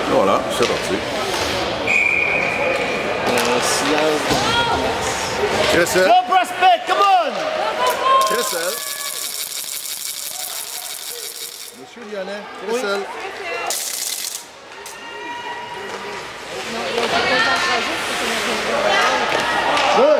Voilà, c'est parti. Silence dans la place. Cressel. Go prospect, come on! Cressel. Monsieur Lyonnais, Cressel. Good.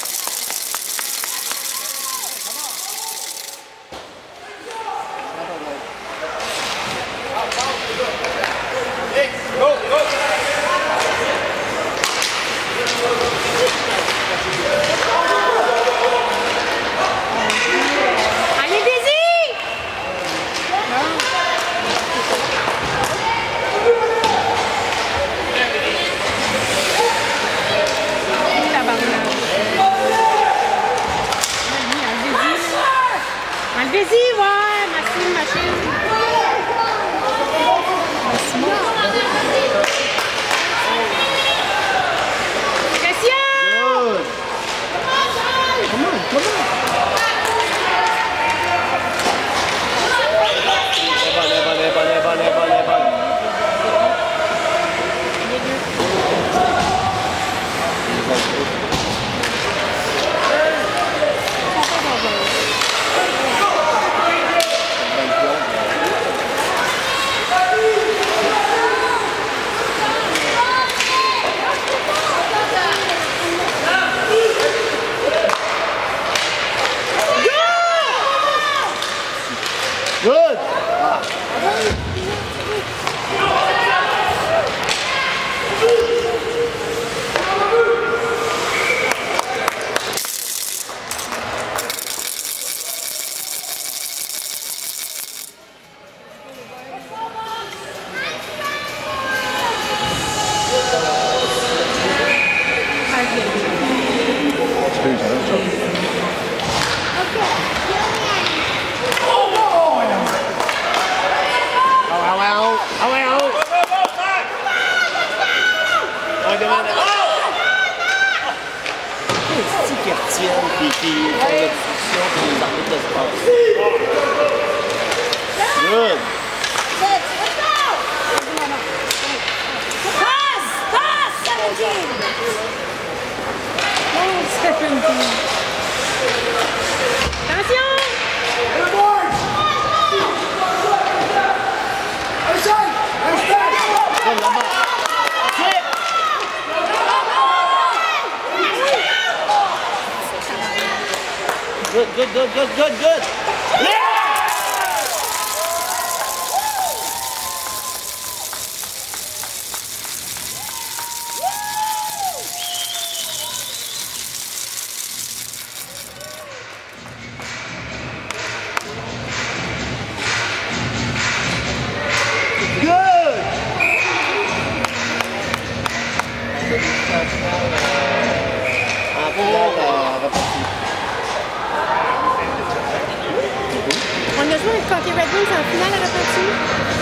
Enlevez-y, ouais, Maxime, machine. Pression! Good. Come on, come on. Good. Qui retiennent puis qui font l'obstruction pour les arbitres de sport. Good. Passe! Passe! 17! Oh, 17! Attention! Good, good, good, good, good, good. Yeah! On a joué avec Cocky Red Wings en finale à la partie.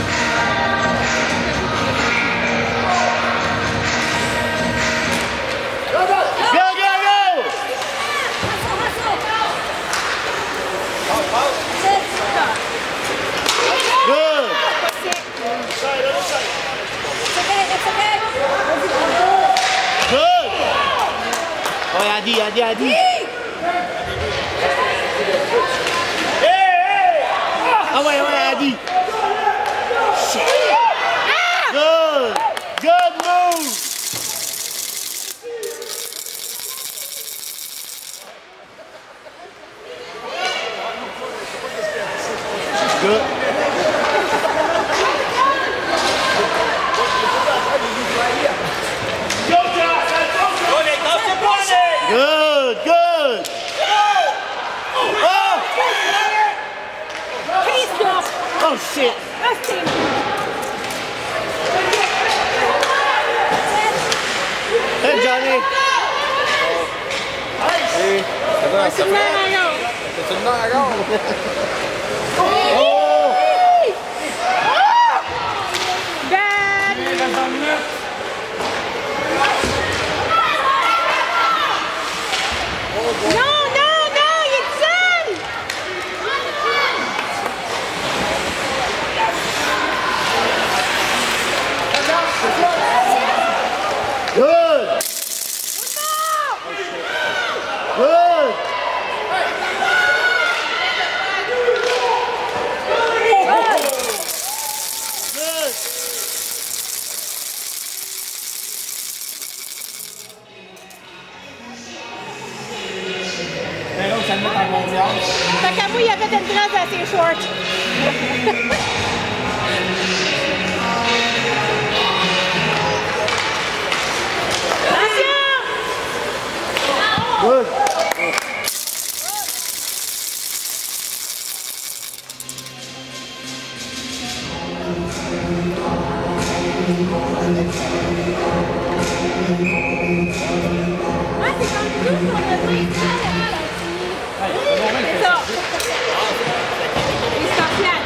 Adi. Ah ouais, Adi. Good. Good move. Good. Good, good. Oh shit. Hey Johnny. Hey, C'est une heure à gauche. C'est une heure à gauche. Oh. Bad. Non, il est seul. Mais là, ça le met en confiance. Fait qu'à vous, il a fait une dresse à ses shorts. Good. Ah, c'est comme tout sur le main. C'est ça. Les scorpions.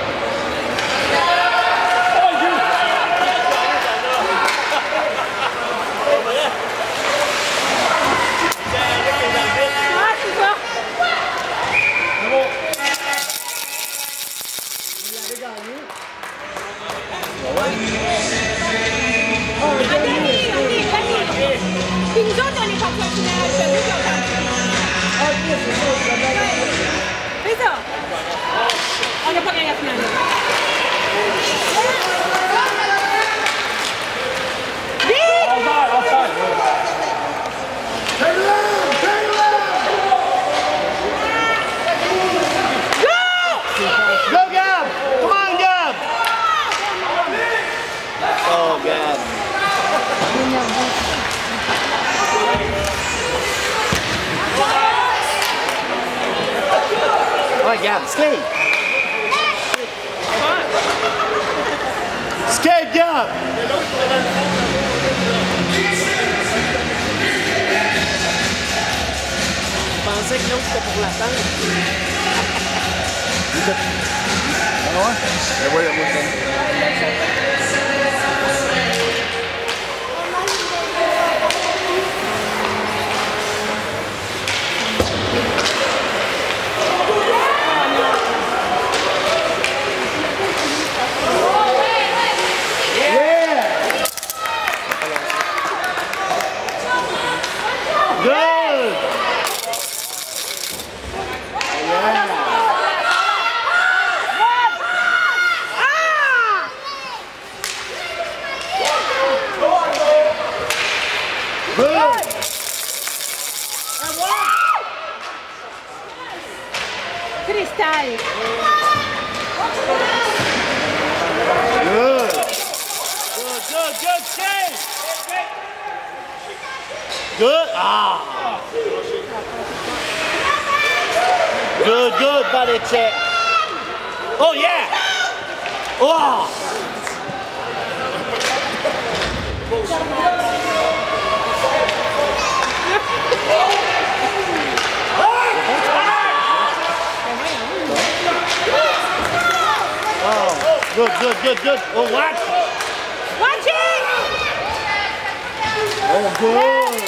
Ah, c'est ça. Puis nous autres, on est partis en finale. C'est nous qui ont perdu. C'est ça. On n'a pas gagné la finale. Go, Gab! Come on, Gab! Oh, Gab. Oh, Gab, skate! Skate, Gab! Je pensais que l'autre c'était pour l'attendre. Ah ouais? Ben ouais, moi, ça. Good! Good! Cristal. Good! Good, skate! Good! Ah! Good, body check. Oh, yeah! Oh! Good. Oh, watch! Watch it! Oh, good!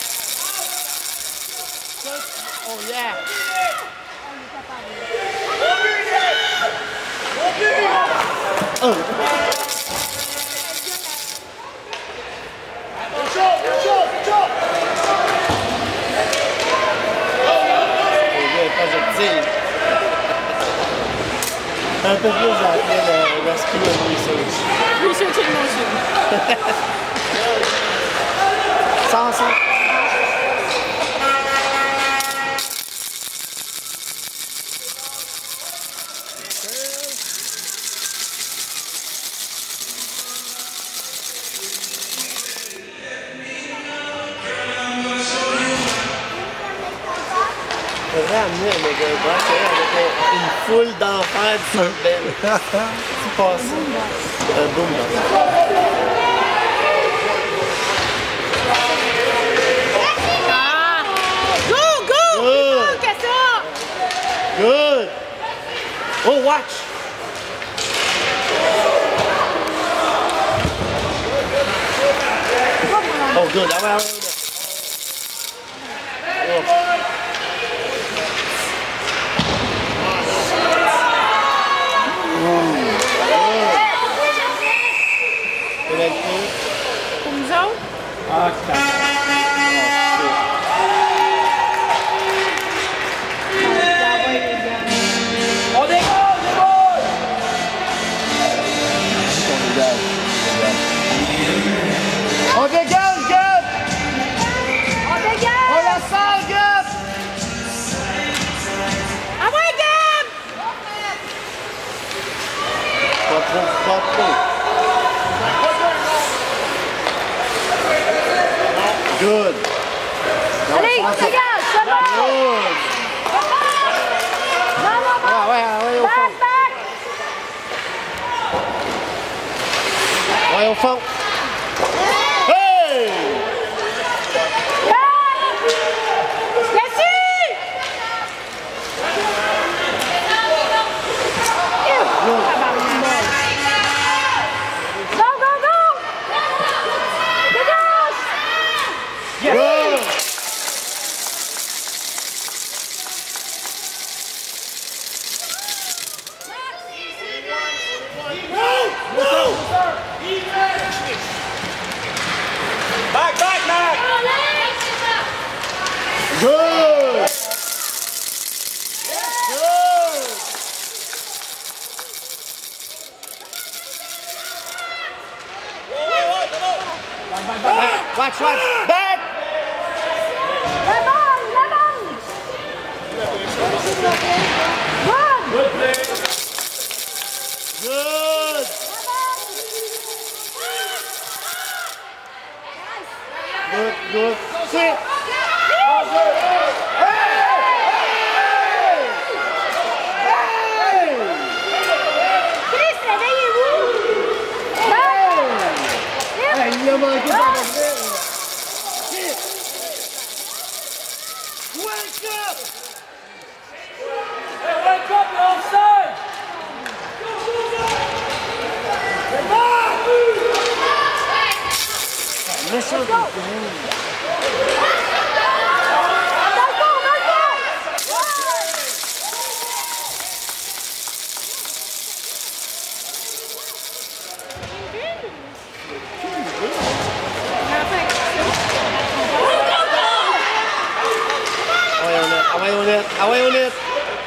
Oh, yeah! Un peu plus après le rescue and research. Researching motion. 100. On devrait amener un méga box avec une foule d'enfants du belle. C'est pas ça. Un boom Ah! Go, go! Good. Plus fort que ça! Good! Oh, watch! Oh, good. Ah, ouais. Oh. Pour nous autres? Ah, on dégage, les boys! On dégage, Gab! On dégage! On la sort, Gab! Ah ouais, Gab! Pas trop, pas trop. Good. Allez, on dégage, c'est bon! Good. Non, non, non! Ah ouais, au Back, fond. back! Ouais, au fond. Hey! Back! Dessus! Go, go, go! Dégage! Good. Back, back, back! Good. Good. Watch, watch. Back. La balle, la balle! Run! Good. Good, good. Sit. Chris, réveillez-vous! Hey, il a manqué par la tête. Wake up! Hey, wake up, you're offside! Listen. Dans le fond, dans le fond! Ah ouais, on est. Ah ouais, on est.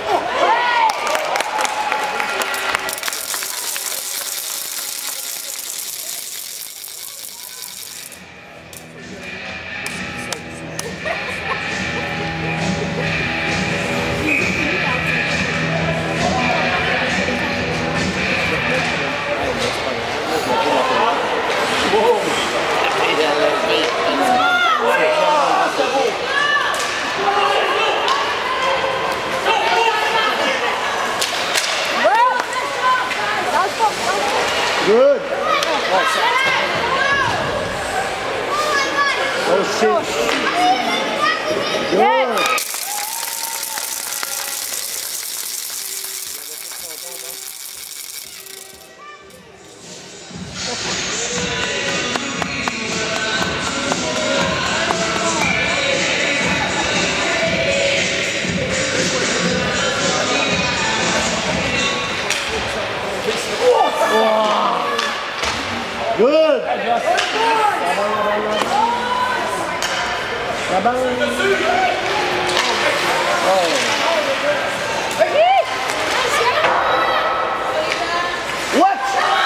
Good. Oh shit. Good. Good. La balle. What?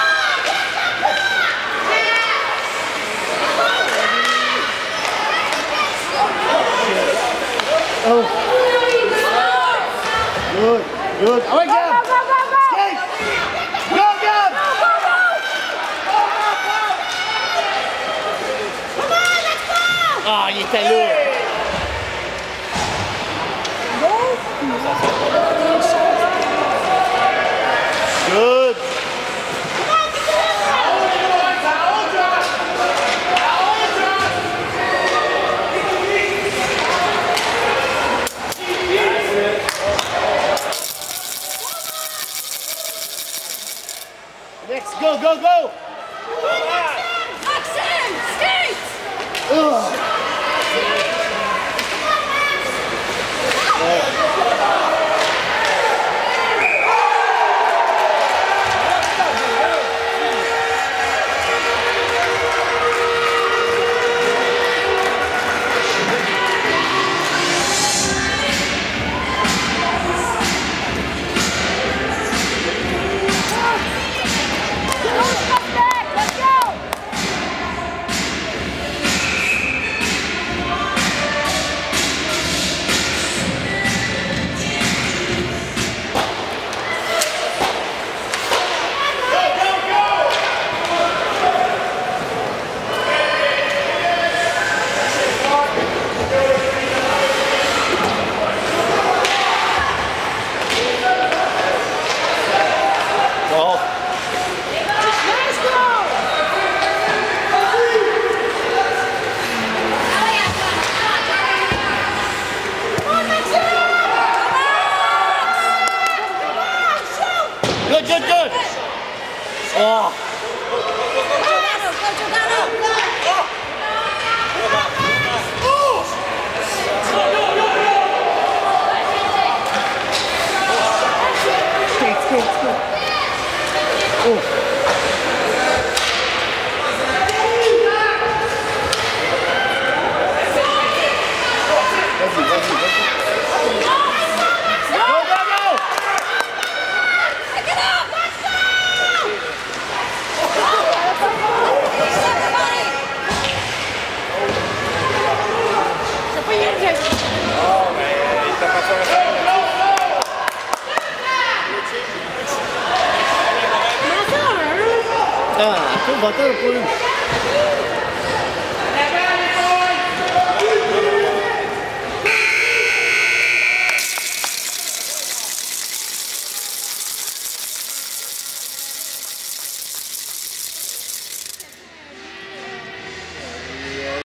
Oh. Good. Good. Oh my God. Skate. Go, Gab. Ah, il était là. Good. Next, go, go, go. Maxime, skate! Ugh. Let's go! Va-t'en un peu.